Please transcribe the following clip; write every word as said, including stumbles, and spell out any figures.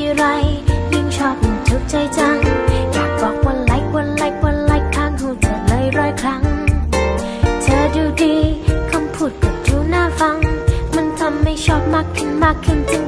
ทีไรยิ่งชอบยิ่งถูกใจจังอยากบอกว่าไลค์ว่าไลค์ว่าไลค์ข้างหูเธอเลยร้อยครั้งเธอดูดีคำพูดก็ดูน่าฟังมันทำให้ชอบมากขึ้นมากขึ้นจริง